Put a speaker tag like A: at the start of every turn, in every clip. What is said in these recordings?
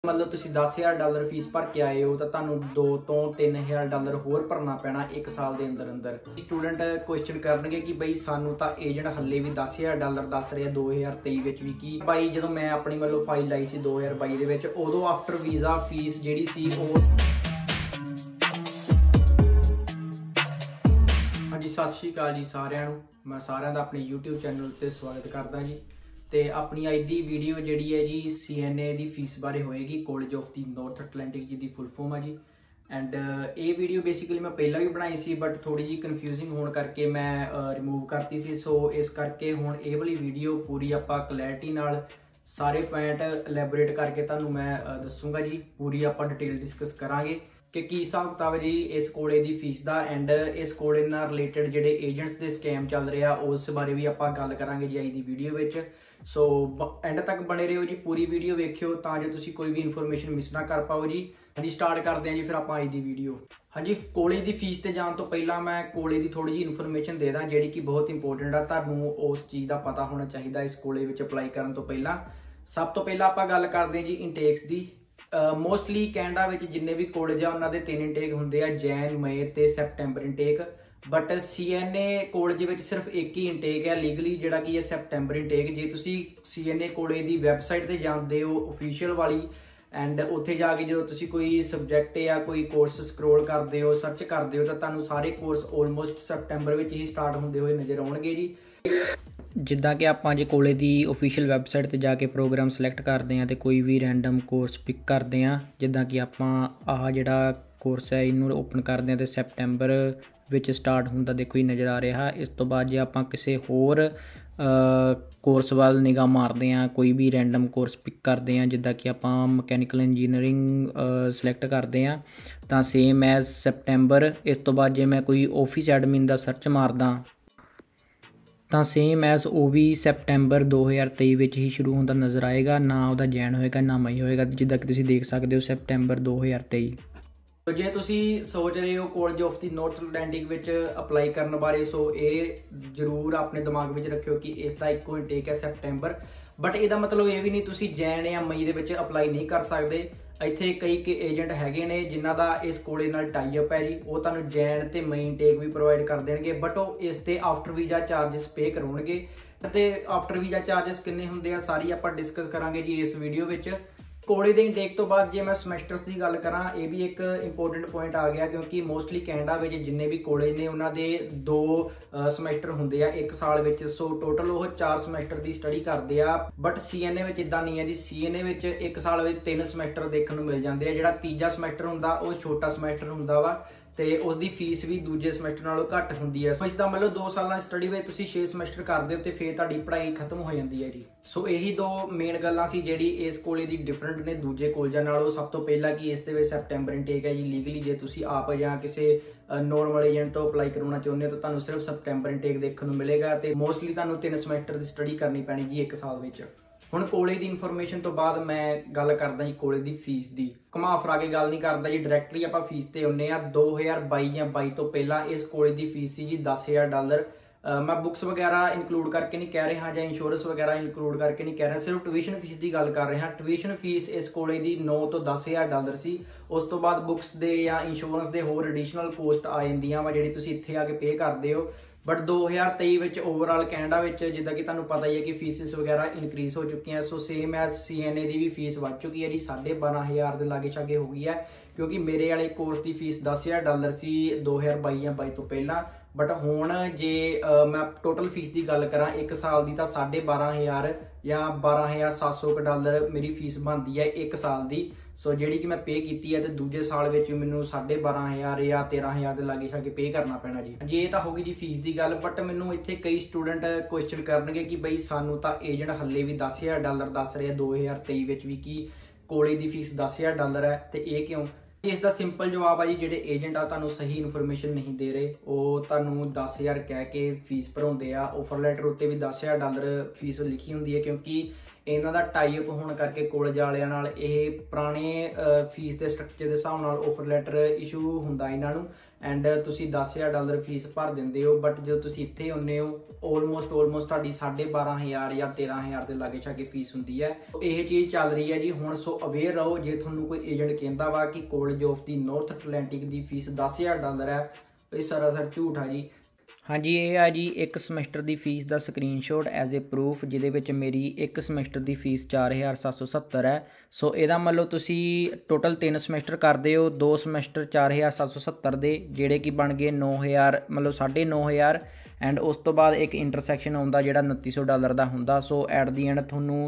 A: मतलब तुसी $10,000 फीस भर के आए हो तो तुहानू $2 तो $3,000 होर भरना पैना 1 साल के अंदर अंदर। स्टूडेंट क्वेश्चन करनगे कि बई सानू तो एजेंट हले भी $10,000 दस रहा 2023 विच भी कि भाई जो मैं अपनी मतलब फाइल लाई सी 2022 दे विच उदों आफ्टर वीज़ा फीस जिहड़ी सी ओह। हाँ जी सत श्री अकाल जी सारिਆਂ ਨੂੰ मैं सारिਆਂ ਦਾ अपने YouTube चैनल ते स्वागत करदा जी। ਤੇ ਆਪਣੀ ਅੱਜ ਦੀ ਵੀਡੀਓ ਜਿਹੜੀ ਹੈ ਜੀ CNA ਦੀ ਫੀਸ ਬਾਰੇ ਹੋਏਗੀ College of the North Atlantic ਜੀ ਦੀ ਫੁੱਲ ਫਾਰਮ ਆ ਜੀ। ਐਂਡ ਇਹ ਵੀਡੀਓ ਬੇਸਿਕਲੀ ਮੈਂ ਪਹਿਲਾਂ ਵੀ ਬਣਾਈ ਸੀ ਬਟ ਥੋੜੀ ਜੀ ਕਨਫਿਊਜ਼ਿੰਗ ਹੋਣ ਕਰਕੇ ਮੈਂ ਰਿਮੂਵ ਕਰਤੀ ਸੀ। ਸੋ ਇਸ ਕਰਕੇ ਹੁਣ ਇਹ ਵਾਲੀ ਵੀਡੀਓ ਪੂਰੀ ਆਪਾਂ ਕਲੈਰਿਟੀ ਨਾਲ ਸਾਰੇ ਪੁਆਇੰਟ ਐਲੈਬੋਰੇਟ ਕਰਕੇ ਤੁਹਾਨੂੰ ਮੈਂ ਦੱਸੂਗਾ ਜੀ। ਪੂਰੀ ਆਪਾਂ ਡਿਟੇਲ ਡਿਸਕਸ ਕਰਾਂਗੇ कि की हिसाब किताब जी इस कोले की फीस का एंड इस कोले नाल रिलेटेड जिहड़े एजेंट्स के स्कैम चल रहा उस बारे भी आपां गल करांगे जी अज दी वीडियो विच। सो एंड तक बने रहो जी, पूरी वीडियो वेखियो तां जो तुसीं कोई भी इन्फॉर्मेशन मिस ना कर पाओ जी। हाँ जी स्टार्ट करते हैं जी फिर आपां अज दी वीडियो। हाँ जी कोले की फीस ते जाण तो पहला मैं कोले की थोड़ी जी इन्फॉर्मेशन दे दा जिहड़ी कि बहुत इंपोर्टेंट आ, तुहानूं उस चीज़ का पता होना चाहिए इस कोले विच अपलाई करन तो पहला। सब तो पहला आपां गल करते हैं जी इंटेक्स की। मोस्टली कैनेडा में जिन्ने भी कॉलेज आ उन्होंने 3 इंटेक होंगे जैन मई ते September intake. But CNA college में सिर्फ एक ही इंटेक है लीगली जिहड़ा कि है सैप्टेंबर इंटेक। जे तुसी CNA कॉलेज की वैबसाइट पर जाते हो ऑफिशियल वाली एंड उत्थे जाके जो तुसी कोई सबजैक्ट या कोई कोर्स स्क्रोल करते हो सर्च करते हो तो तुहानूं सारे कोर्स ऑलमोस्ट सैप्टेंबर में ही स्टार्ट होंदे हुए नज़र आउणगे जी। जिद्दां कि आपां जे कॉलेज की ऑफिशियल वैबसाइट पर जाके प्रोग्राम सिलेक्ट करते हैं तो कोई भी रैंडम कोर्स पिक करते हैं जिद्दां कि आपां आह जिहड़ा कोर्स है इनू ओपन करते हैं तो सैप्टेंबर विच स्टार्ट होंदा देखो ही नज़र आ रहा। इस तो बाद जे आपां किसी होर कोर्स वाल निगाह मारते हैं कोई भी रैंडम कोर्स पिक करते हैं जिद्दां कि आपां मकैनिकल इंजीनियरिंग सिलेक्ट करते हैं तो सेम एज सैप्टेंबर। इस तो बाद जे मैं कोई ऑफिस एडमिन का सर्च मारदा तो सेम एज वो भी सैप्टेंबर 2023 विच ही शुरू होंदा नज़र आएगा। ना वह जैन होएगा ना मई होएगा जिद्दां कि तुसीं देख सकते हो सैप्टेंबर 2023। तो जे तुसीं सोच रहे हो College of the North Atlantic विच अपलाई करने बारे सो ये जरूर अपने दिमाग में रखियो कि इसका इक्को इंटेक है सैप्टेंबर। बट इसदा मतलब ये भी नहीं तुसीं जैन या मई दे विच अपलाई नहीं कर सकते। ਇੱਥੇ कई एजेंट हैगे ने जिन्हां दा इस कोले नाल टाई अप है जी वो तुहानूं जैन ते मई इंटेक भी प्रोवाइड कर देणगे बट वो इस ते आफ्टर वीज़ा चार्जिस पे करवाउणगे। ते आफ्टर वीज़ा चार्जिस किन्ने हुंदे आ सारी आपां डिस्कस करांगे जी इस वीडियो विच। कोले के इंटेक तो बाद जे मैं समैस्टर्स की गल करा ये भी एक इंपोर्टेंट पॉइंट आ गया क्योंकि मोस्टली कैनेडा में जिन्ने भी कॉलेज ने उन्होंने 2 समैस्टर होंगे 1 साल में। सो टोटल वो 4 समैस्टर की स्टडी करते हैं। बट CNA में इदा नहीं है जी, CNA में 1 साल में 3 समैस्टर देखने को मिल जाते हैं। जो तीजा समैस्टर होंदा वो छोटा समैस्टर होंदा वा ते उसकी फीस भी दूजे समैस्टर नालों घट होंदी है। सो इसका मतलब 2 साल स्टडी में तुसीं 6 समैस्टर करते हो तो फिर तुहाडी पढ़ाई खत्म हो जाती है जी। सो यही 2 मेन गल्लां सी जिहड़ी इस कॉलेज की डिफरेंट ने दूजे कॉलेजां नालों। सब तो पहला कि इस दे सैप्टेंबर इंटेक है जी लीगली। जे तुसीं आप जां किसी नॉर्मल एजेंट तो अपलाई करवाना चाहुंदे हो तो तुहानूं सिर्फ सैप्टेंबर इंटेक देखने को मिलेगा तो मोस्टली तुहानूं 3 समैस्टर की स्टडी करनी पैनी जी 1 साल विच। हुण कॉलेज की इन्फॉर्मेशन तो बाद मैं गल करदा जी कॉलेज की फीस की। घुमा फिरा के गल नहीं करदा जी, डायरैक्टली आपां फीस ते आउंदे आ। 2022 या 22 तो पहला इस कॉलेज की फीस सी जी $10,000। मैं बुक्स वगैरह इंक्लूड करके नहीं कह रहा या इंश्योरेंस वगैरह इंक्लूड करके नहीं कह रहा, सिर्फ ट्यूशन फीस की गल कर रहा। ट्यूशन फीस इस कॉलेज की $9 तो $10,000 सी। उस तो बाद बुक्स दे या इंश्योरेंस के होर एडिशनल कोस्ट आ जांदियां वा जिहड़ी तुसीं इत्थे आके पे करदे हो। बट 2023 ओवरऑल कैनेडा जिद्दां कि तुहानूं पता ही है कि फीसिस वगैरह इनक्रीज हो चुकी हैं। सो सेम एज CNA की भी फीस बढ़ चुकी है जी, 12,500 के लागे छागे हो गई है क्योंकि मेरे वाले कोर्स की फीस $10,000 सी 2022 या 22 तो पहला। बट हुण जे मैं टोटल फीस की गल करा 1 साल की तो 12,500 या $12,700 मेरी फीस बनती है 1 साल की। सो जी कि मैं पे की है तो दूजे साल में मैनू 12,500 या 13,000 के लागे छागे पे करना पैना जी। ये तो होगी जी फीस की गल। बट मैनू इत्थे कई स्टूडेंट क्वेश्चन करनगे कि बई सानू तो एजेंट हले भी $10,000 दस रहे 2023 भी कि कॉलेज की फीस $10,000 है तो ये क्यों। इसका सिंपल जवाब है जी जेडे एजेंट आ तुहानूं सही इन्फॉर्मेशन नहीं दे रहे वो तुहानूं 10,000 कह के फीस भराउंदे आ। ऑफर लैटर उत्ते भी $10,000 फीस लिखी हुंदी है क्योंकि इन्हां दा टाई अप होने करके कॉलेज वालियां नाल इह पुराने फीस के स्ट्रक्चर के हिसाब नाल ऑफर लैटर इशू हुंदा इन्हां नूं। ਐਂਡ ਤੁਸੀਂ $10,000 ਫੀਸ ਭਰ ਦਿੰਦੇ ਹੋ, ਬਟ ਜਦੋਂ ਤੁਸੀਂ ਇੱਥੇ ਆਉਂਦੇ ਹੋ ਆਲਮੋਸਟ ਤੁਹਾਡੀ 12,500 ਜਾਂ 13,000 ਦੇ ਲਾਗੇ ਛਾਗੇ ਫੀਸ ਹੁੰਦੀ ਹੈ। ਇਹ ਚੀਜ਼ ਚੱਲ ਰਹੀ ਹੈ ਜੀ ਹੁਣ। ਸੋ ਅਵੇਅਰ ਰਹੋ, ਜੇ ਤੁਹਾਨੂੰ ਕੋਈ ਏਜੰਟ ਕਹਿੰਦਾ ਵਾ ਕਿ College of the North Atlantic ਦੀ ਫੀਸ $10,000 ਹੈ, ਇਹ ਸਰਾਸਰ ਝੂਠ ਆ ਜੀ। ਹਾਂਜੀ, ਇਹ ਆ ਜੀ ਇੱਕ ਸਮੈਸਟਰ ਦੀ ਫੀਸ ਦਾ ਸਕਰੀਨਸ਼ਾਟ ਐਜ਼ ਏ ਪ੍ਰੂਫ, ਜਿਹਦੇ ਵਿੱਚ ਮੇਰੀ ਇੱਕ ਸਮੈਸਟਰ ਦੀ ਫੀਸ 4,770 ਹੈ। ਸੋ ਇਹਦਾ ਮਤਲਬ ਤੁਸੀਂ ਟੋਟਲ 3 ਸਮੈਸਟਰ ਕਰਦੇ ਹੋ, 2 ਸਮੈਸਟਰ 4,770 ਦੇ, ਜਿਹੜੇ ਕਿ ਬਣ ਗਏ 9,000 ਮਤਲਬ $9,500 ਐਂਡ ਉਸ ਤੋਂ ਬਾਅਦ ਇੱਕ ਇੰਟਰਸੈਕਸ਼ਨ ਆਉਂਦਾ ਜਿਹੜਾ $2,900 ਦਾ ਹੁੰਦਾ। ਸੋ ਐਟ ਦੀ ਐਂਡ ਤੁਹਾਨੂੰ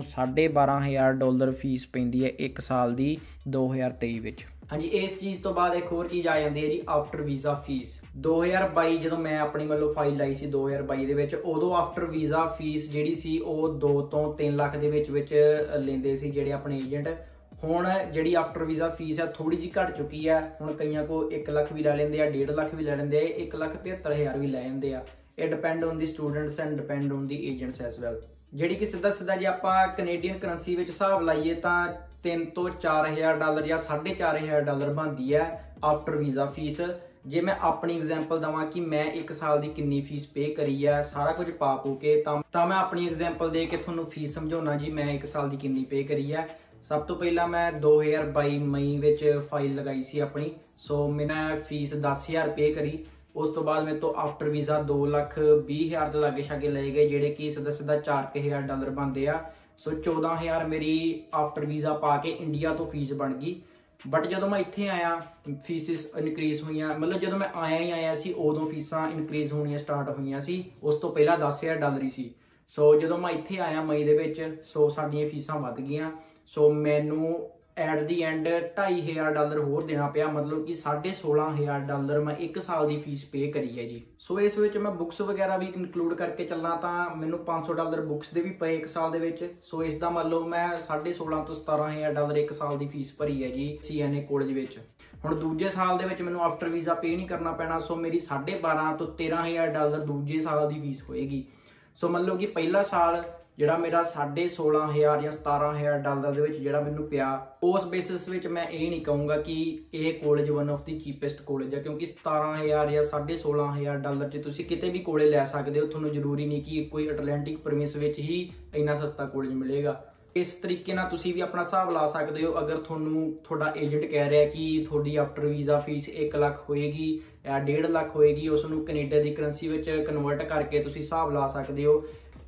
A: $12,500 ਫੀਸ ਪੈਂਦੀ ਹੈ 1 ਸਾਲ ਦੀ 2023 ਵਿੱਚ। ਹਾਂਜੀ, ਇਸ ਚੀਜ਼ ਤੋਂ ਬਾਅਦ ਇੱਕ ਹੋਰ ਚੀਜ਼ ਆ ਜਾਂਦੀ ਹੈ ਜੀ ਆਫਟਰ ਵੀਜ਼ਾ ਫੀਸ। 2022 ਜਦੋਂ ਮੈਂ ਆਪਣੀ ਫਾਈਲ ਲਾਈ ਸੀ 2022 ਦੇ ਵਿੱਚ, ਉਦੋਂ ਆਫਟਰ ਵੀਜ਼ਾ ਫੀਸ ਜਿਹੜੀ ਸੀ ਉਹ 2 ਤੋਂ 3 ਲੱਖ ਦੇ ਵਿੱਚ ਲੈਂਦੇ ਸੀ ਜਿਹੜੇ ਆਪਣੇ ਏਜੰਟ। ਹੁਣ ਜਿਹੜੀ ਆਫਟਰ ਵੀਜ਼ਾ ਫੀਸ ਹੈ ਥੋੜੀ ਜਿਹੀ ਘਟ ਚੁੱਕੀ ਹੈ। ਹੁਣ ਕਈਆਂ ਕੋ 1 ਲੱਖ ਵੀ ਲੈ ਲੈਂਦੇ ਆ, 1.5 ਲੱਖ ਵੀ ਲੈ ਲੈਂਦੇ ਆ, 1,75,000 ਵੀ ਲੈ ਜਾਂਦੇ ਆ। ਇਹ depend on the students and depend on the agents as well. ਜਿਹੜੀ ਕਿ ਸਿੱਧਾ ਜੇ ਆਪਾਂ ਕੈਨੇਡੀਅਨ ਕਰੰਸੀ ਵਿੱਚ ਹਿਸਾਬ ਲਾਈਏ ਤਾਂ $3,000 ਤੋਂ $4,000 ਜਾਂ $4,500 ਬਣਦੀ ਹੈ ਆਫਟਰ ਵੀਜ਼ਾ ਫੀਸ। ਜੇ ਮੈਂ ਆਪਣੀ ਐਗਜ਼ਾਮਪਲ ਦਵਾਂ ਕਿ ਮੈਂ 1 ਸਾਲ ਦੀ ਕਿੰਨੀ ਫੀਸ ਪੇ ਕਰੀ ਹੈ ਸਾਰਾ ਕੁਝ ਪਾ ਕੇ, ਤਾਂ ਮੈਂ ਆਪਣੀ ਐਗਜ਼ਾਮਪਲ ਦੇ ਕੇ ਤੁਹਾਨੂੰ ਫੀਸ ਸਮਝਾਉਣਾ ਜੀ ਮੈਂ 1 ਸਾਲ ਦੀ ਕਿੰਨੀ ਪੇ ਕਰੀ ਹੈ। ਸਭ ਤੋਂ ਪਹਿਲਾਂ ਮੈਂ 2022 ਮਈ ਵਿੱਚ ਫਾਈਲ ਲਗਾਈ ਸੀ ਆਪਣੀ। ਸੋ ਮੈਂ ਫੀਸ 10,000 ਪੇ ਕਰੀ। ਉਸ ਤੋਂ ਬਾਅਦ ਮੇਰੇ ਤੋਂ ਆਫਟਰ ਵੀਜ਼ਾ 2,20,000 ਦੇ ਲਾਗੇ ਛਾਗੇ ਲਏ ਗਏ, ਜਿਹੜੇ ਕਿ ਸਿੱਧਾ $4,000 ਬਣਦੇ ਆ। ਸੋ 14,000 ਮੇਰੀ ਆਫਟਰ ਵੀਜ਼ਾ ਪਾ ਕੇ ਇੰਡੀਆ ਤੋਂ ਫੀਸ ਬਣ ਗਈ। ਬਟ ਜਦੋਂ ਮੈਂ ਇੱਥੇ ਆਇਆ ਫੀਸਿਸ ਇਨਕਰੀਜ਼ ਹੋਈਆਂ, ਮਤਲਬ ਜਦੋਂ ਮੈਂ ਆਇਆ ਸੀ ਉਦੋਂ ਫੀਸਾਂ ਇਨਕਰੀਜ਼ ਹੋਣੀਆਂ ਸਟਾਰਟ ਹੋਈਆਂ ਸੀ। ਉਸ ਤੋਂ ਪਹਿਲਾਂ $10,000 ਹੀ ਸੀ। ਸੋ ਜਦੋਂ ਮੈਂ ਇੱਥੇ ਆਇਆ ਮਈ ਦੇ ਵਿੱਚ, ਸੋ ਸਾਡੀਆਂ ਫੀਸਾਂ ਵੱਧ ਗਈਆਂ। ਸੋ ਮੈਨੂੰ ਐਟ ਦੀ ਐਂਡ $2,500 ਹੋਰ ਦੇਣਾ ਪਿਆ, ਮਤਲਬ ਕਿ $16,500 ਮੈਂ 1 ਸਾਲ ਦੀ ਫੀਸ ਪੇ ਕਰੀ ਹੈ ਜੀ। ਸੋ ਇਸ ਵਿੱਚ ਮੈਂ ਬੁੱਕਸ ਵਗੈਰਾ ਵੀ ਇਨਕਲੂਡ ਕਰਕੇ ਚੱਲਾਂ ਤਾਂ ਮੈਨੂੰ $500 ਬੁੱਕਸ ਦੇ ਵੀ ਪਏ 1 ਸਾਲ ਦੇ ਵਿੱਚ। ਸੋ ਇਸ ਦਾ ਮਤਲਬ ਮੈਂ $16,500 ਤੋਂ $17,000 1 ਸਾਲ ਦੀ ਫੀਸ ਭਰੀ ਹੈ ਜੀ CNA ਕਾਲਜ ਵਿੱਚ। ਹੁਣ ਦੂਜੇ ਸਾਲ ਦੇ ਵਿੱਚ ਮੈਨੂੰ ਆਫਟਰ ਵੀਜ਼ਾ ਪੇ ਨਹੀਂ ਕਰਨਾ ਪੈਣਾ। ਸੋ ਮੇਰੀ $12,500 ਤੋਂ $13,000 ਦੂਜੇ ਸਾਲ ਦੀ ਫੀਸ ਹੋਏਗੀ। ਸੋ ਮਤਲਬ ਕਿ ਪਹਿਲਾ ਸਾਲ ਜਿਹੜਾ ਮੇਰਾ $16,500 ਜਾਂ $17,000 ਦੇ ਵਿੱਚ ਜਿਹੜਾ ਮੈਨੂੰ ਪਿਆ, ਉਸ ਬੇਸਿਸ ਵਿੱਚ ਮੈਂ ਇਹ ਨਹੀਂ ਕਹੂੰਗਾ ਕਿ ਇਹ college one of the cheapest college ਹੈ, ਕਿਉਂਕਿ $17,000 ਜਾਂ $16,500 'ਚ ਤੁਸੀਂ ਕਿਤੇ ਵੀ ਕਾਲਜ ਲੈ ਸਕਦੇ ਹੋ। ਤੁਹਾਨੂੰ ਜ਼ਰੂਰੀ ਨਹੀਂ ਕਿ ਕੋਈ ਅਟਲਾਂਟਿਕ ਪ੍ਰਮਿਸ ਵਿੱਚ ਹੀ ਇੰਨਾ ਸਸਤਾ ਕਾਲਜ ਮਿਲੇਗਾ। ਇਸ ਤਰੀਕੇ ਨਾਲ ਤੁਸੀਂ ਵੀ ਆਪਣਾ ਹਿਸਾਬ ਲਾ ਸਕਦੇ ਹੋ। ਅਗਰ ਤੁਹਾਡਾ ਏਜੰਟ ਕਹਿ ਰਿਹਾ ਕਿ ਤੁਹਾਡੀ ਆਫਟਰ ਵੀਜ਼ਾ ਫੀਸ 1 ਲੱਖ ਹੋਏਗੀ ਜਾਂ 1.5 ਲੱਖ ਹੋਏਗੀ, ਉਸ ਨੂੰ ਕੈਨੇਡਾ ਦੀ ਕਰੰਸੀ ਵਿੱਚ ਕਨਵਰਟ ਕਰਕੇ ਤੁਸੀਂ ਹਿਸਾਬ ਲਾ ਸਕਦੇ ਹੋ।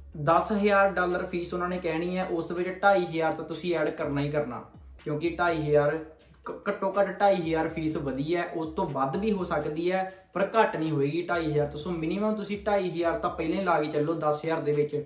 A: $10,000 ਫੀਸ ਉਹਨਾਂ ਨੇ ਕਹਿਣੀ ਹੈ, ਉਸ ਵਿੱਚ $2,500 ਤਾਂ ਤੁਸੀਂ ਐਡ ਕਰਨਾ ਹੀ ਕਰਨਾ, ਕਿਉਂਕਿ 2,500 ਘੱਟੋ ਘੱਟ 2,500 ਫੀਸ ਵਧੀ ਹੈ। ਉਸ ਤੋਂ ਵੱਧ ਵੀ ਹੋ ਸਕਦੀ ਹੈ ਪਰ ਘੱਟ ਨਹੀਂ ਹੋਏਗੀ 2,500 ਤੋਂ। ਸੋ ਮਿਨੀਮਮ ਤੁਸੀਂ 2,500 ਤਾਂ ਪਹਿਲਾਂ ਹੀ ਲਾ ਕੇ ਚੱਲੋ। 10,000 ਦੇ ਵਿੱਚ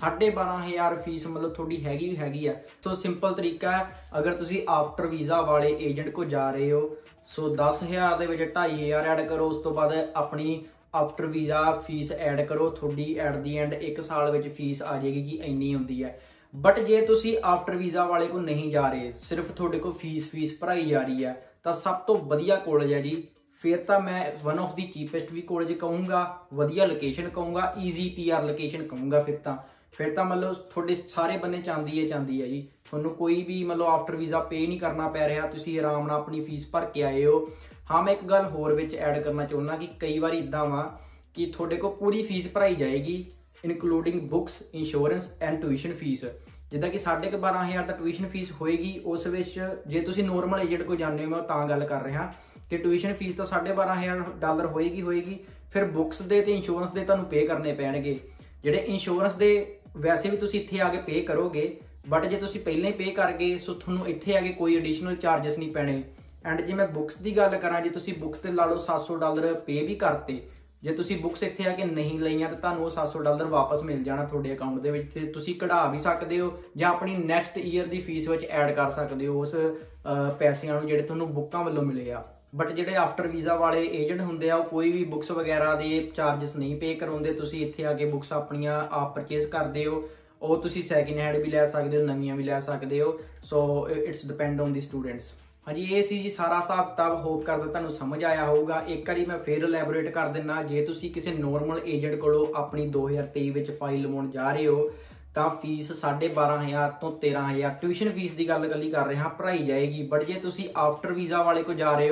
A: 12,500 ਫੀਸ ਮਤਲਬ ਤੁਹਾਡੀ ਹੈਗੀ ਆ। ਸੋ ਸਿੰਪਲ ਤਰੀਕਾ ਹੈ, ਅਗਰ ਤੁਸੀਂ ਆਫਟਰ ਵੀਜ਼ਾ ਵਾਲੇ ਏਜੰਟ ਕੋ ਜਾ ਰਹੇ ਹੋ, ਸੋ 10,000 ਦੇ ਵਿੱਚ 2,500 ਐਡ ਕਰੋ। ਉਸ ਤੋਂ ਬਾਅਦ ਆਪਣੀ ਆਫਟਰ ਵੀਜ਼ਾ ਫੀਸ ਐਡ ਕਰੋ, ਤੁਹਾਡੀ ਐਟ ਦੀ ਐਂਡ 1 ਸਾਲ ਵਿੱਚ ਫੀਸ ਆ ਜਾਏਗੀ ਕਿ ਇੰਨੀ ਹੁੰਦੀ ਹੈ। ਬਟ ਜੇ ਤੁਸੀਂ ਆਫਟਰ ਵੀਜ਼ਾ ਵਾਲੇ ਕੋ ਨਹੀਂ ਜਾ ਰਹੇ, ਸਿਰਫ ਤੁਹਾਡੇ ਕੋਲ ਫੀਸ ਭਰਾਈ ਜਾ ਰਹੀ ਹੈ, ਤਾਂ ਸਭ ਤੋਂ ਵਧੀਆ ਕਾਲਜ ਹੈ ਜੀ। ਫਿਰ ਤਾਂ ਮੈਂ ਵਨ ਆਫ ਦੀ ਚੀਪੈਸਟ ਵੀ ਕਾਲਜ ਕਹੂੰਗਾ, ਵਧੀਆ ਲੋਕੇਸ਼ਨ ਕਹੂੰਗਾ, ਈਜ਼ੀ PR ਲੋਕੇਸ਼ਨ ਕਹੂੰਗਾ। ਫਿਰ ਤਾਂ ਮਤਲਬ ਤੁਹਾਡੇ ਸਾਰੇ ਬੰਨੇ ਚਾਂਦੀ ਹੈ ਜੀ। ਤੁਹਾਨੂੰ ਕੋਈ ਵੀ ਮਤਲਬ ਆਫਟਰ ਵੀਜ਼ਾ ਪੇ ਨਹੀਂ ਕਰਨਾ ਪੈ ਰਿਹਾ, ਤੁਸੀਂ ਆਰਾਮ ਨਾਲ ਆਪਣੀ ਫੀਸ ਭਰ ਕੇ ਆਏ ਹੋ। ਹਾਂ, ਮੈਂ ਇੱਕ ਗੱਲ ਹੋਰ ਵਿੱਚ ਐਡ ਕਰਨਾ ਚਾਹੁੰਦਾ ਕਿ ਕਈ ਵਾਰੀ ਇੱਦਾਂ ਵਾ ਕਿ ਤੁਹਾਡੇ ਕੋਲ ਪੂਰੀ ਫੀਸ ਭਰਾਈ ਜਾਏਗੀ including books, insurance and tuition fee. ਜਿੱਦਾਂ ਕਿ 12,500 ਦਾ ਟਿਊਸ਼ਨ ਫੀਸ ਹੋਏਗੀ। ਉਸ ਵਿੱਚ ਜੇ ਤੁਸੀਂ ਨੋਰਮਲ ਏਜੰਟ ਕੋਲ ਜਾਂਦੇ ਹੋ, ਮੈਂ ਤਾਂ ਗੱਲ ਕਰ ਰਿਹਾ ਕਿ ਟਿਊਸ਼ਨ ਫੀਸ ਤਾਂ $12,500 ਹੋਏਗੀ। ਫਿਰ ਬੁੱਕਸ ਦੇ ਤੇ ਇੰਸ਼ੋਰੈਂਸ ਦੇ ਤੁਹਾਨੂੰ ਪੇ ਕਰਨੇ ਪੈਣਗੇ। ਜਿਹੜੇ ਇੰਸ਼ੋਰੈਂਸ ਦੇ ਵੈਸੇ ਵੀ ਤੁਸੀਂ ਇੱਥੇ ਆ ਕੇ ਪੇ ਕਰੋਗੇ, ਬਟ ਜੇ ਤੁਸੀਂ ਪਹਿਲਾਂ ਹੀ ਪੇ ਕਰ ਗਏ ਸੋ ਤੁਹਾਨੂੰ ਇੱਥੇ ਆ ਕੇ ਕੋਈ ਐਡੀਸ਼ਨਲ ਚਾਰਜਸ ਨਹੀਂ ਪੈਣੇ। ਐਂਡ ਜੇ ਮੈਂ ਬੁੱਕਸ ਦੀ ਗੱਲ ਕਰਾਂ, ਜੇ ਤੁਸੀਂ ਬੁੱਕਸ ਤੇ ਲਾ ਲਓ $700 ਪੇ ਵੀ ਕਰਤੇ, ਜੇ ਤੁਸੀਂ ਬੁੱਕਸ ਇੱਥੇ ਆ ਕੇ ਨਹੀਂ ਲਈਆਂ ਤਾਂ ਤੁਹਾਨੂੰ ਉਹ $700 ਵਾਪਸ ਮਿਲ ਜਾਣਾ ਤੁਹਾਡੇ ਅਕਾਊਂਟ ਦੇ ਵਿੱਚ, ਤੇ ਤੁਸੀਂ ਕਢਾ ਵੀ ਸਕਦੇ ਹੋ ਜਾਂ ਆਪਣੀ ਨੈਕਸਟ ਈਅਰ ਦੀ ਫੀਸ ਵਿੱਚ ਐਡ ਕਰ ਸਕਦੇ ਹੋ ਉਸ ਪੈਸਿਆਂ ਨੂੰ ਜਿਹੜੇ ਤੁਹਾਨੂੰ ਬੁੱਕਾਂ ਵੱਲੋਂ ਮਿਲੇ ਆ। ਬਟ ਜਿਹੜੇ ਆਫਟਰ ਵੀਜ਼ਾ ਵਾਲੇ ਏਜੰਟ ਹੁੰਦੇ ਆ, ਉਹ ਕੋਈ ਵੀ ਬੁੱਕਸ ਵਗੈਰਾ ਦੇ ਚਾਰਜਸ ਨਹੀਂ ਪੇ ਕਰਾਉਂਦੇ। ਤੁਸੀਂ ਇੱਥੇ ਆ ਕੇ ਬੁੱਕਸ ਆਪਣੀਆਂ ਆਪ ਪਰਚੇਸ ਕਰਦੇ ਹੋ। ਉਹ ਤੁਸੀਂ ਸੈਕਿੰਡ ਹੈਂਡ ਵੀ ਲੈ ਸਕਦੇ ਹੋ, ਨਵੀਆਂ ਵੀ ਲੈ ਸਕਦੇ ਹੋ। So it's depend on the students. ਹਾਂਜੀ, ਇਹ ਸੀ ਜੀ ਸਾਰਾ ਹਿਸਾਬ ਕਿਤਾਬ। ਹੋਪ ਕਰਦਾ ਤੁਹਾਨੂੰ ਸਮਝ ਆਇਆ ਹੋਊਗਾ। ਇੱਕ ਵਾਰੀ ਮੈਂ ਫੇਰ ਇਲੈਬੋਰੇਟ ਕਰ ਦਿੰਦਾ। ਜੇ ਤੁਸੀਂ ਕਿਸੇ ਨੋਰਮਲ ਏਜੰਟ ਕੋਲੋਂ ਆਪਣੀ 2023 ਵਿੱਚ ਫਾਈਲ ਲਵਾਉਣ ਜਾ ਰਹੇ ਹੋ ਤਾਂ ਫੀਸ 12,500 ਤੋਂ 13,000 ਟਿਊਸ਼ਨ ਫੀਸ ਦੀ ਗੱਲ ਕਰ ਰਿਹਾ ਭਰਾਈ ਜਾਏਗੀ। ਬਟ ਜੇ ਤੁਸੀਂ ਆਫਟਰ ਵੀਜ਼ਾ ਵਾਲੇ ਕੋ ਜਾ ਰਹੇ ਹੋ,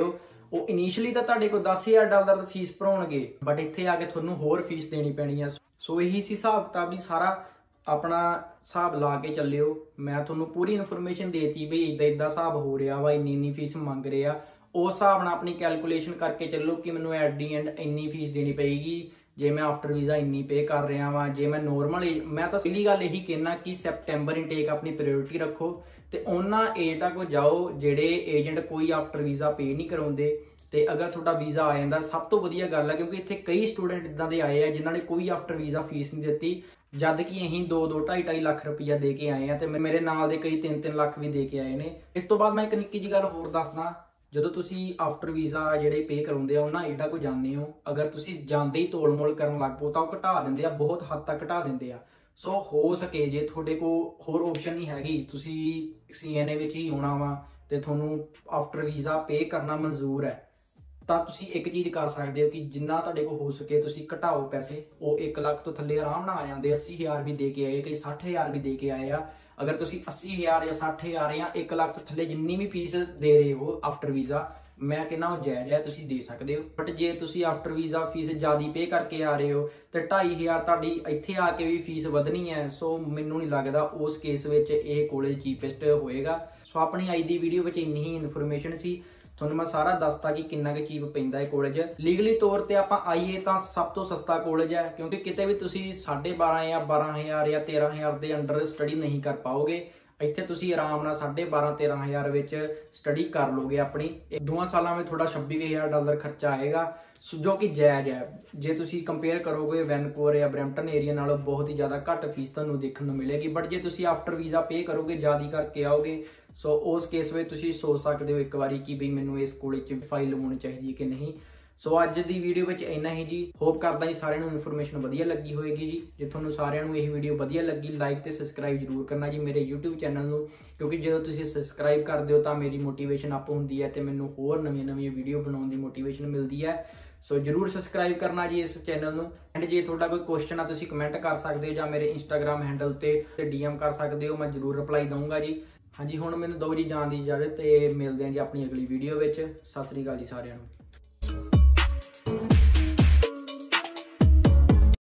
A: ਉਹ ਇਨੀਸ਼ੀਅਲੀ ਤਾਂ ਤੁਹਾਡੇ ਕੋਲ $10,000 ਫੀਸ ਭਰਾਉਣਗੇ, ਬਟ ਇੱਥੇ ਆ ਕੇ ਤੁਹਾਨੂੰ ਹੋਰ ਫੀਸ ਦੇਣੀ ਪੈਣੀ ਆ। ਸੋ ਇਹੀ ਸੀ ਹਿਸਾਬ ਕਿਤਾਬ ਜੀ, ਸਾਰਾ ਆਪਣਾ ਹਿਸਾਬ ਲਾ ਕੇ ਚੱਲਿਓ। ਮੈਂ ਤੁਹਾਨੂੰ ਪੂਰੀ ਇਨਫੋਰਮੇਸ਼ਨ ਦੇਤੀ ਵੀ ਇਦਾਂ ਹਿਸਾਬ ਹੋ ਰਿਹਾ ਵਾ, ਇੰਨੀ ਫੀਸ ਮੰਗ ਰਹੇ ਆ। ਉਸ ਹਿਸਾਬ ਨਾਲ ਆਪਣੀ ਕੈਲਕੂਲੇਸ਼ਨ ਕਰਕੇ ਚੱਲੋ ਕਿ ਮੈਨੂੰ ਐਟ ਦੀ ਐਂਡ ਇੰਨੀ ਫੀਸ ਦੇਣੀ ਪਏਗੀ ਜੇ ਮੈਂ ਆਫਟਰ ਵੀਜ਼ਾ ਇੰਨੀ ਪੇ ਕਰ ਰਿਹਾ ਵਾਂ। ਜੇ ਮੈਂ ਨੋਰਮਲ ਮੈਂ ਤਾਂ ਪਹਿਲੀ ਗੱਲ ਇਹੀ ਕਹਿਣਾ ਕਿ ਸੈਪਟੈਂਬਰ ਇਨਟੇਕ ਆਪਣੀ ਪ੍ਰਾਇੋਰਟੀ ਰੱਖੋ ਤੇ ਉਹਨਾਂ ਏਜ ਤੱਕ ਜਾਓ ਜਿਹੜੇ ਏਜੰਟ ਕੋਈ ਆਫਟਰ ਵੀਜ਼ਾ ਪੇ ਨਹੀਂ ਕਰਾਉਂਦੇ। ਤੇ ਅਗਰ ਤੁਹਾਡਾ ਵੀਜ਼ਾ ਆ ਜਾਂਦਾ ਸਭ ਤੋਂ ਵਧੀਆ ਗੱਲ ਹੈ, ਕਿਉਂਕਿ ਇੱਥੇ ਕਈ ਸਟੂਡੈਂਟ ਇਦਾਂ ਦੇ ਆਏ ਆ ਜਿਨ੍ਹਾਂ ਨੇ ਕੋਈ ਆਫਟਰ ਵੀਜ਼ਾ ਫੀਸ ਨਹੀਂ ਦਿੱਤੀ, ਜਦ ਕਿ ਅਸੀਂ 2-2 ਲੱਖ ਰੁਪਈਆ ਦੇ ਕੇ ਆਏ ਆ ਤੇ ਮੇਰੇ ਨਾਲ ਦੇ ਕਈ 3-3 ਲੱਖ ਵੀ ਦੇ ਕੇ ਆਏ ਨੇ। ਇਸ ਤੋਂ ਬਾਅਦ ਮੈਂ ਇੱਕ ਨਿੱਕੀ ਜਿਹੀ ਗੱਲ ਹੋਰ ਦੱਸਦਾ, ਜਦੋਂ ਤੁਸੀਂ ਆਫਟਰ ਵੀਜ਼ਾ ਜਿਹੜੇ ਪੇ ਕਰਾਉਂਦੇ ਆ ਉਹਨਾਂ ਏਡਾ ਕੋ ਜਾਂਦੇ ਹੋ, ਅਗਰ ਤੁਸੀਂ ਜਾਂਦੇ ਹੀ ਤੋਲ ਮੋਲ ਕਰਨ ਲੱਗ ਪਓ ਤਾਂ ਉਹ ਘਟਾ ਦਿੰਦੇ ਆ, ਬਹੁਤ ਹੱਦ ਤੱਕ ਘਟਾ ਦਿੰਦੇ ਆ। ਸੋ ਹੋ ਸਕੇ ਜੇ ਤੁਹਾਡੇ ਕੋਲ ਹੋਰ ਆਪਸ਼ਨ ਨਹੀਂ ਹੈਗੀ, ਤੁਸੀਂ CNA ਵਿੱਚ ਹੀ ਆਉਣਾ ਵਾ ਤੇ ਤੁਹਾਨੂੰ ਆਫਟਰ ਵੀਜ਼ਾ ਪੇ ਕਰਨਾ ਮਨਜ਼ੂਰ ਹੈ, ਤਾਂ ਤੁਸੀਂ ਇੱਕ ਚੀਜ਼ ਕਰ ਸਕਦੇ ਹੋ ਕਿ ਜਿੰਨਾ ਤੁਹਾਡੇ ਕੋਲ ਹੋ ਸਕੇ ਤੁਸੀਂ ਘਟਾਓ ਪੈਸੇ। ਉਹ 1 ਲੱਖ ਤੋਂ ਥੱਲੇ ਆਰਾਮ ਨਾਲ ਆ ਜਾਂਦੇ, 80,000 ਵੀ ਦੇ ਕੇ ਆਏ, ਕਈ 60,000 ਵੀ ਦੇ ਕੇ ਆਏ ਆ। ਅਗਰ ਤੁਸੀਂ 80,000 ਜਾਂ 60,000 ਜਾਂ 1 ਲੱਖ ਤੋਂ ਥੱਲੇ ਜਿੰਨੀ ਵੀ ਫੀਸ ਦੇ ਰਹੇ ਹੋ ਆਫਟਰ ਵੀਜ਼ਾ, ਮੈਂ ਕਹਿੰਦਾ ਉਹ ਜਾਇਜ਼ ਹੈ, ਤੁਸੀਂ ਦੇ ਸਕਦੇ ਹੋ। ਬਟ ਜੇ ਤੁਸੀਂ ਆਫਟਰ ਵੀਜ਼ਾ ਫੀਸ ਜ਼ਿਆਦਾ ਪੇ ਕਰਕੇ ਆ ਰਹੇ ਹੋ ਤੇ 2,500 ਤੁਹਾਡੀ ਇੱਥੇ ਆ ਕੇ ਵੀ ਫੀਸ ਵਧਣੀ ਹੈ, ਸੋ ਮੈਨੂੰ ਨਹੀਂ ਲੱਗਦਾ ਉਸ ਕੇਸ ਵਿੱਚ ਇਹ ਕਾਲਜ ਚੀਪੈਸਟ ਹੋਏਗਾ। ਸੋ ਆਪਣੀ ਅੱਜ ਦੀ ਵੀਡੀਓ ਵਿੱਚ ਇੰਨੀ ਹੀ ਇਨਫੋਰਮੇਸ਼ਨ ਸੀ, ਤੁਹਾਨੂੰ ਮੈਂ ਸਾਰਾ ਦੱਸਤਾ ਕਿ ਕਿੰਨਾ ਕੁ ਚੀਪ ਪੈਂਦਾ ਹੈ ਕਾਲਜ। ਲੀਗਲੀ ਤੌਰ ਤੇ ਆਪਾਂ ਆਈਏ ਤਾਂ ਸਭ ਤੋਂ ਸਸਤਾ ਕਾਲਜ ਹੈ, ਕਿਉਂਕਿ ਕਿਤੇ ਵੀ ਤੁਸੀਂ 12,500 ਜਾਂ 12,000 ਜਾਂ 13,000 ਦੇ ਅੰਡਰ ਸਟੱਡੀ ਨਹੀਂ ਕਰ ਪਾਓਗੇ। ਇੱਥੇ ਤੁਸੀਂ ਆਰਾਮ ਨਾਲ 12,500-13,000 ਵਿੱਚ ਸਟੱਡੀ ਕਰ ਲੋਗੇ ਆਪਣੀ। 2 ਸਾਲਾਂ ਵਿੱਚ ਤੁਹਾਡਾ $26,000 ਖਰਚਾ ਆਏਗਾ, ਜੋ ਕਿ ਜਾਇਜ਼ ਹੈ। ਜੇ ਤੁਸੀਂ ਕੰਪੇਅਰ ਕਰੋਗੇ ਵੈਨਕੂਵਰ ਜਾਂ ਬਰੈਂਪਟਨ ਏਰੀਆ ਨਾਲ, ਬਹੁਤ ਹੀ ਜ਼ਿਆਦਾ ਘੱਟ ਫੀਸ ਤੁਹਾਨੂੰ ਦੇਖਣ ਨੂੰ ਮਿਲੇਗੀ। ਬਟ ਜੇ ਤੁਸੀਂ ਆਫਟਰ ਵੀਜ਼ਾ ਪੇ ਕਰੋਗੇ, ਜ਼ਿਆਦਾ ਕਰਕੇ ਆਓਗੇ, ਸੋ ਉਸ ਕੇਸ ਵਿੱਚ ਤੁਸੀਂ ਸੋਚ ਸਕਦੇ ਹੋ ਇੱਕ ਵਾਰੀ ਕਿ ਵੀ ਮੈਨੂੰ ਇਸ ਕਾਲਜ 'ਚ ਫਾਈਲ ਲਵਾਉਣੀ ਚਾਹੀਦੀ ਹੈ ਕਿ ਨਹੀਂ। ਸੋ ਅੱਜ ਦੀ ਵੀਡੀਓ ਵਿੱਚ ਇੰਨਾ ਹੀ ਜੀ। ਹੋਪ ਕਰਦਾ ਜੀ ਸਾਰਿਆਂ ਨੂੰ ਇਨਫੋਰਮੇਸ਼ਨ ਵਧੀਆ ਲੱਗੀ ਹੋਏਗੀ ਜੀ। ਜੇ ਤੁਹਾਨੂੰ ਸਾਰਿਆਂ ਨੂੰ ਇਹ ਵੀਡੀਓ ਵਧੀਆ ਲੱਗੀ, ਲਾਈਕ ਤੇ ਸਬਸਕ੍ਰਾਈਬ ਜ਼ਰੂਰ ਕਰਨਾ ਜੀ ਮੇਰੇ YouTube ਚੈਨਲ ਨੂੰ, ਕਿਉਂਕਿ ਜਦੋਂ ਤੁਸੀਂ ਸਬਸਕ੍ਰਾਈਬ ਕਰਦੇ ਹੋ ਤਾਂ ਮੇਰੀ ਮੋਟੀਵੇਸ਼ਨ ਅਪ ਹੁੰਦੀ ਹੈ ਤੇ ਮੈਨੂੰ ਹੋਰ ਨਵੀਆਂ ਵੀਡੀਓ ਬਣਾਉਣ ਦੀ ਮੋਟੀਵੇਸ਼ਨ ਮਿਲਦੀ ਹੈ। ਸੋ ਜਰੂਰ ਸਬਸਕ੍ਰਾਈਬ ਕਰਨਾ ਜੀ ਇਸ ਚੈਨਲ ਨੂੰ। ਐਂਡ ਜੇ ਤੁਹਾਡਾ ਕੋਈ ਕੁਐਸਚਨ ਆ ਤੁਸੀਂ ਕਮੈਂਟ ਕਰ ਸਕਦੇ ਹੋ ਜਾਂ ਮੇਰੇ Instagram ਹੈਂਡਲ ਤੇ DM ਕਰ ਸਕਦੇ ਹੋ, ਮੈਂ ਜਰੂਰ ਰਿਪਲਾਈ ਦਊਂਗਾ ਜੀ। ਹਾਂਜੀ, ਹੁਣ ਮੈਨੂੰ ਦਿਓ ਜੀ ਜਾਣ ਦੀ ਇਜਾਜ਼ਤ ਤੇ ਮਿਲਦੇ ਹਾਂ ਜੀ ਆਪਣੀ ਅਗਲੀ ਵੀਡੀਓ ਵਿੱਚ। ਸਤਿ ਸ੍ਰੀ ਅਕਾਲ ਜੀ ਸਾਰਿਆਂ ਨੂੰ।